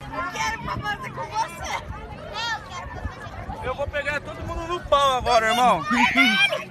Eu quero pra fazer com você. Não, eu quero pra fazer com você. Eu vou pegar todo mundo no pau agora, irmão.